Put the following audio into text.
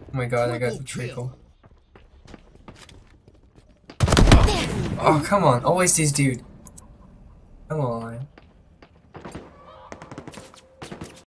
Oh my god, that guy's a trickle. Oh, come on. Always this dude. Come on.